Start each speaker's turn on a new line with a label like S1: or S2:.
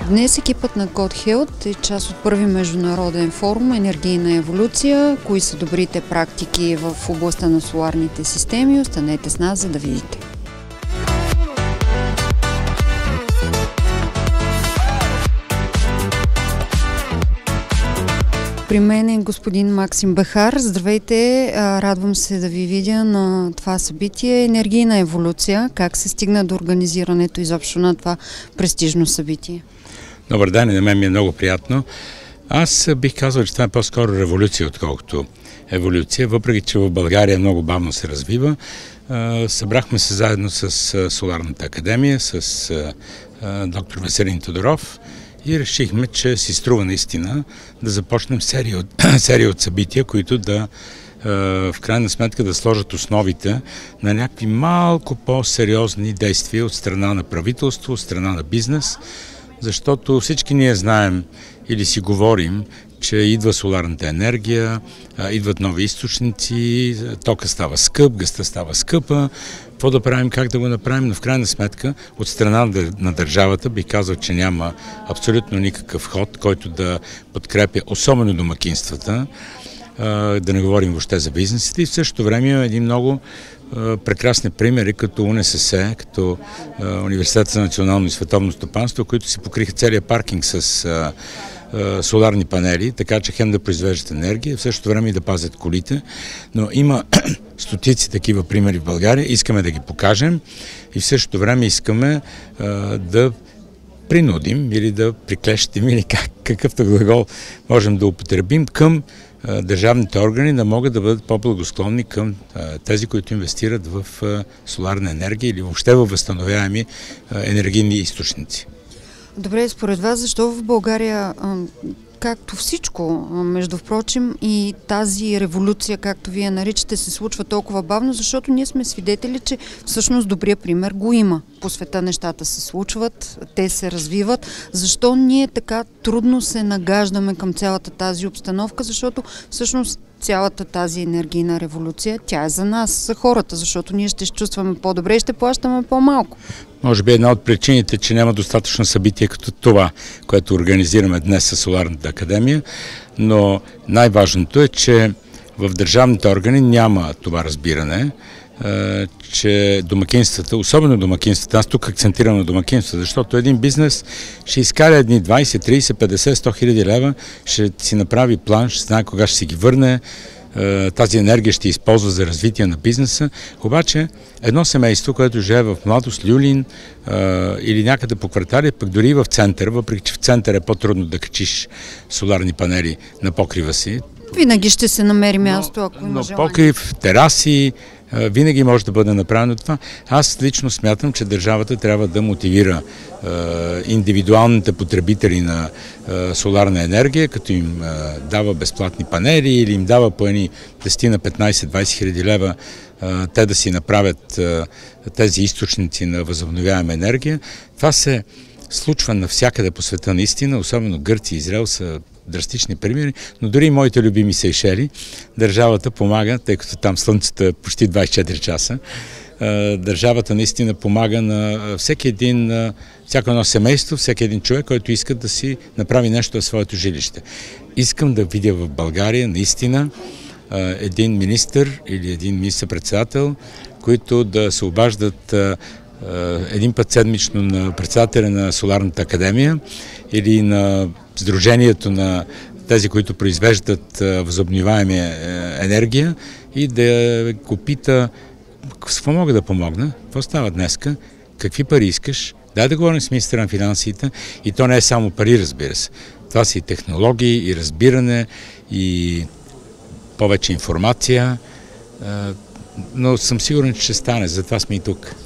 S1: Днес екипът на Godhealth е част от първи международен форум "Енергийна еволюция". Кои са добрите практики в областта на соларните системи? Останете с нас, за да видите. При мен е господин Максим Бехар. Здравейте, радвам се да ви видя на това събитие "Енергийна еволюция". Как се стигна до организирането изобщо на това престижно събитие?
S2: Добър ден, на мен ми е много приятно. Аз бих казал, че това е по-скоро революция, отколкото еволюция, въпреки че в България много бавно се развива. Събрахме се заедно с Соларната академия, с доктор Веселин Тодоров и решихме, че си струва наистина да започнем серия от събития, които да в крайна сметка да сложат основите на някакви малко по-сериозни действия от страна на правителство, от страна на бизнес, защото всички ние знаем или си говорим, че идва соларната енергия, идват нови източници, тока става скъп, газта става скъпа. Какво да правим, как да го направим, но в крайна сметка от страна на държавата бих казал, че няма абсолютно никакъв ход, който да подкрепя особено домакинствата, да не говорим въобще за бизнесите, и в същото време има един много прекрасни примери, като УНСС, като Университет за национално и световно стопанство, които си покриха целия паркинг с соларни панели, така че хем да произвеждат енергия, в същото време и да пазят колите. Но има стотици такива примери в България, искаме да ги покажем и в същото време искаме да принудим или да приклещим, или какъвто глагол можем да употребим към държавните органи, да могат да бъдат по-благосклонни към тези, които инвестират в соларна енергия или въобще във възстановяеми енергийни източници.
S1: Добре, според вас, защо в България, както всичко, между впрочем, и тази революция, както вие наричате, се случва толкова бавно? Защото ние сме свидетели, че всъщност добрия пример го има. По света нещата се случват, те се развиват. Защо ние така трудно се нагаждаме към цялата тази обстановка? Защото всъщност цялата тази енергийна революция, тя е за нас, за хората, защото ние ще се чувстваме по-добре и ще плащаме по-малко.
S2: Може би една от причините, че няма достатъчно събитие като това, което организираме днес със Соларната академия, но най-важното е, че в държавните органи няма това разбиране, че домакинствата, особено домакинствата, аз тук акцентирам на домакинствата, защото един бизнес ще изкаря едни 20, 30, 50, 100 хиляди лева, ще си направи план, ще знае кога ще си ги върне, тази енергия ще използва за развитие на бизнеса. Обаче едно семейство, което живее в Младост, Люлин или някъде по квартали, пък дори и в център, въпреки че в център е по-трудно да качиш соларни панели на покрива си.
S1: Винаги ще се намери място, ако има желание.
S2: Но покрив, тераси, винаги може да бъде направено това. Аз лично смятам, че държавата трябва да мотивира индивидуалните потребители на соларна енергия, като им дава безплатни панели или им дава по едни 10 на 15-20 хиляди лева те да си направят тези източници на възобновяема енергия. Това се случва навсякъде по света наистина, особено Гърция и Израел са драстични примери, но дори и моите любими Сейшели, държавата помага, тъй като там слънцето е почти 24 часа, държавата наистина помага на всяко едно семейство, всеки един човек, който иска да си направи нещо в своето жилище. Искам да видя в България наистина един министър или един министър-председател, които да се обаждат един път седмично на председателя на Соларната академия или на Сдружението на тези, които произвеждат възобновяема енергия, и да го пита с какво мога да помогна, какво става днеска, какви пари искаш, дай да говорим с министъра на финансите, и то не е само пари, разбира се. Това са и технологии, и разбиране, и повече информация, но съм сигурен, че ще стане, затова сме и тук.